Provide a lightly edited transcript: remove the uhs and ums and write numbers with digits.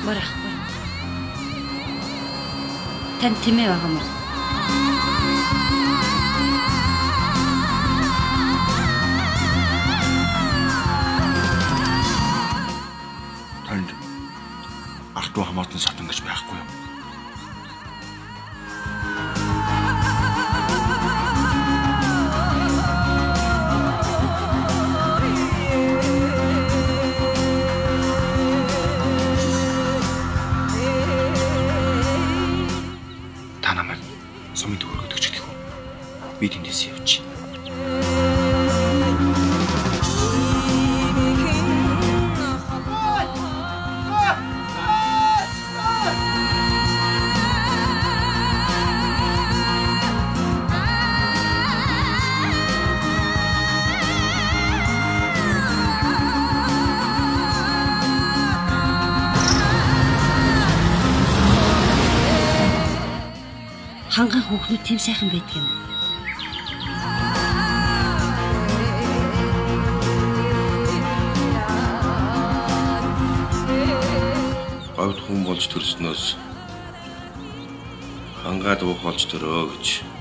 Барахгүй. Тань тэмээ байгаа мó? Танд ардуу хамаатан сатан гэж байхгүй юм. Та намайг сумын төгрөгөд өгч хэлэх үү? Би тэндээс явчих. Ханган хүүхнүүд тийм сайхан байдаг юм. Говьд хүн болж төрснөөс хангаад уух болж төрөө гэж